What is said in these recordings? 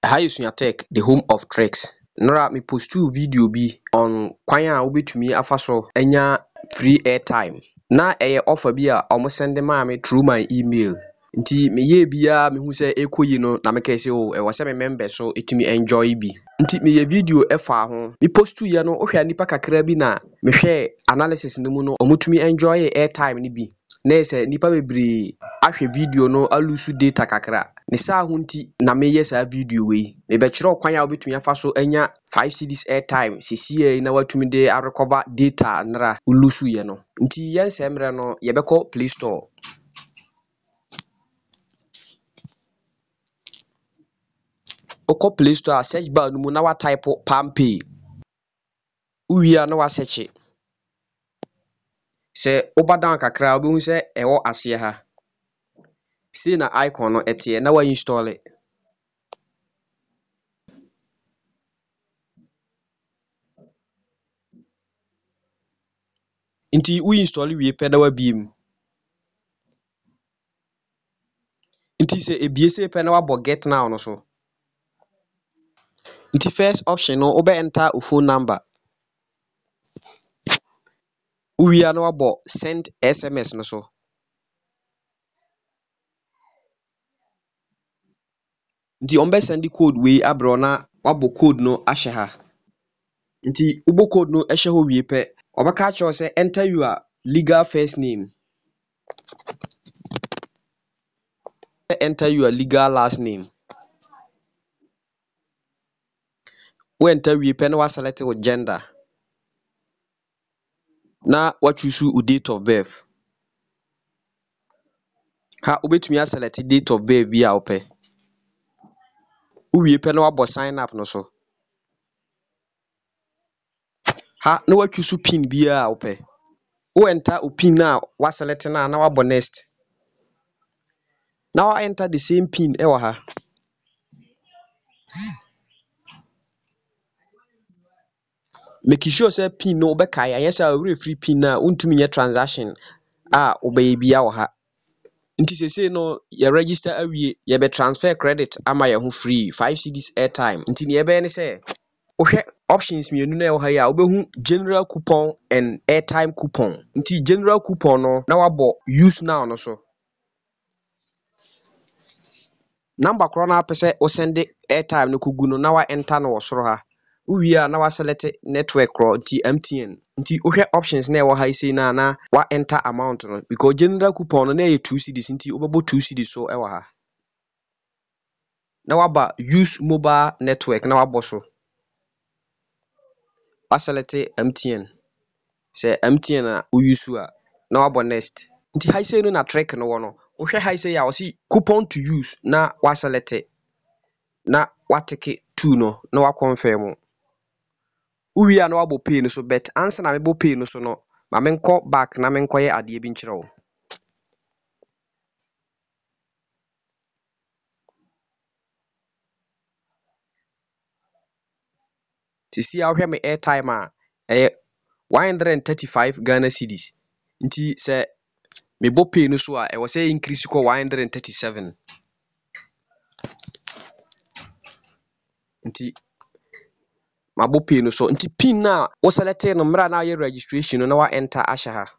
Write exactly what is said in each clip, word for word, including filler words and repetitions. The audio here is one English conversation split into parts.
Hi Tech, the home of tricks. Nora me post two video bi on kwan a wobetumi afa so enya free airtime. Na eye offer bi a omo send ma me through my email. Nti me ye bia me hu se ekoyi no na me ka se o e wo se me member so etumi enjoy bi. Nti me ye video efa ho. Me post two ye no ohwa nipa kakra bi na me hwe analysis no mu no omutumi enjoy airtime ni bi. Na se nipa bebre ahwe video no alusu data kakra. Ne saa ho nti na meyɛ saa video we. Me be kyerɛ kwan a wobetumi afa so anya five cedis airtime sisiye na watumi de a recover data nra ulusu ye no. Nti yense mre no yebekɔ Play Store. Oko Play Store search bar no mu na wa type Palmpay. Uwia na wa search. Se oba down kakra obi hu se ewo ase ha. See na icon no etie na wa install it. Nti we install we pe da wa biem. Nti se ebie se pe na wa bo get now no so. Nti first option no obe enter o phone number. Uwia na wa bo send S M S no so. Nti ombe send code we abro na wa bo code no ahye ha. Nti ubo code no ehye ho wie pe obeka cho se enter your legal first name. Enter your legal last name. We enter we pe na wa select your gender. Na wa choose your date of birth. Ha obetumi a select date of birth bi a ope. Uwie pe na wa bo sign up no so. Ha na wa choose pin bi a ope. O enter o pin na wa select na na wa bo next. Now I enter the same pin ewa ha. Make sure say pin no be kai ayesa we free pin na untumi nye transaction a obey bia wo ha. Nti sese no ye register awie ye be transfer credit ama ye ho free five cedis airtime. Nti ne ye be ne say ohwe options mienu na ye wo ha ya obehu general coupon and airtime coupon. Nti general coupon no na wabo use now no so. Number kro na pese o send airtime no kugu no na wa enter no wosoro ha. Uwia na wa select network kro ti M T N. Nti ohwe options na e wo ha say na na wa enter amount no because general coupon no na e two cedis nti obebo two cedis so e wo ha. Na waba use mobile network na wabo so. Wa select M T N. Say M T N na u use a na wabo next. Nti ha say no na trick no wo no. Ohwe ha say ya wo see coupon to use na wa select na wa take two no na wa confirm. Uwia na wabo pay no so bet answer na mebo pay no so no ma menko back na menko ye ade bi nkyere wo. Tisi a hwe me airtime a eh one hundred thirty-five Ghana cedis. Nti se mebo pay no so a e wo say increase ko one hundred thirty-seven. Nti mabo pay no so nti pin na wo select no mra na ye registration no na wa enter asha ha.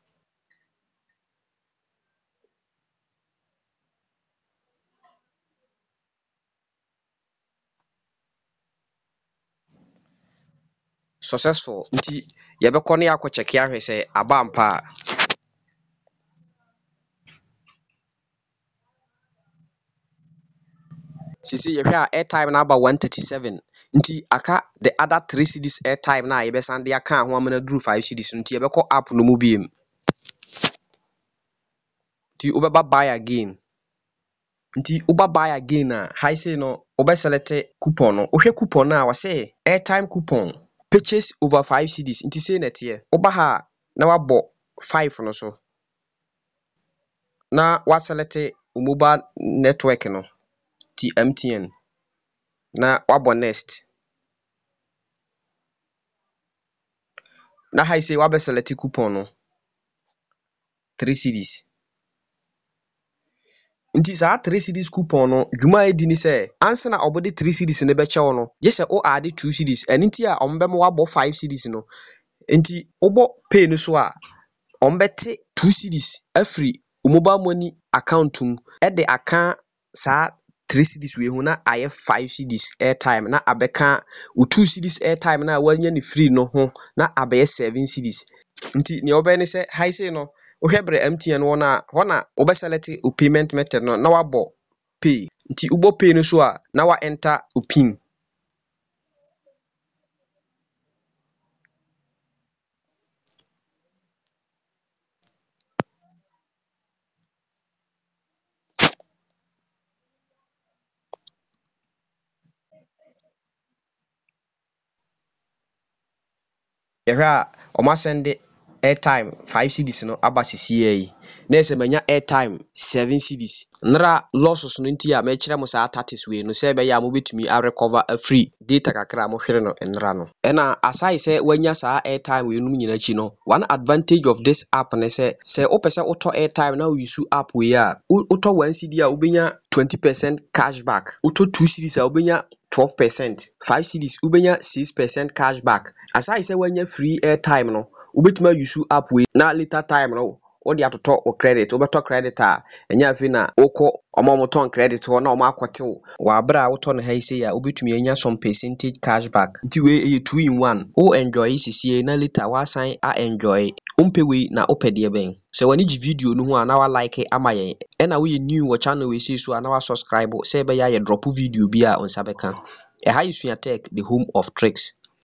Successful. Nti ye be ko na yakọ check ya hwe say aba mpa. Sisi ye hwe a airtime na aba one thirty-seven. Nti aka the other three cedis airtime na ye be sande aka ho amana duru five cedis. Nti ye be ko app no mu biem. Nti obeba buy again. Nti uba buy again na high say no obe select coupon no. Ohwe coupon na wa say airtime coupon purchase over five cedis. Nti say net here. Oba ha na wabo five no so. Na wa select mobile network no. Ti M T N. Na wabo next. Na high say wabe select coupon no. three cedis. Nti saa three cedis coupon no dwuma edi ni se ansa na obode three cedis ne be chew no je se o add two cedis eni nti a ombe mo wabo five cedis no nti obo pay no so a ombete two cedis afri mobile money account um e de aka saa three cedis we hu na aye five cedis airtime na abeka o two cedis airtime na wanya ni free no ho na abe seven cedis. Nti ne obe ne se hi say no ohwebre M T N wona hona obe select o payment method no na wabo pay. Nti ubo pay no so a na wa enter o pin. Yehwa oma send airtime five cedis no aba sisiye yi na ese manya airtime seven cedis nra losses no nti a me kire mo saa thirties we no se be ya mo betumi a recover a free data kakra mo hwere no nra no ena aside se wanya saa airtime we no nyina chi no one advantage of this app ne se se opese auto airtime na we use app we a auto one cedi a ubenya twenty percent cashback auto two cedis a ubenya twelve percent five cedis ubenya six percent cashback aside say wanya free airtime no ubetuma use app we na later time no o de atoto o credit obeto credit a enya afi na okọ omomoton credit ho na omo akote wa bra woto no haise ya ubetumi enya some percentage cashback nti we e two in one o enjoy sisie na later wa sign a enjoy umpe we na opede ben se wani gi video no ho a na wa like amaye e na we new wo channel we say so na wa subscribe se be ya ye drop video bi a onsa beka e ha isuya tech the home of tricks.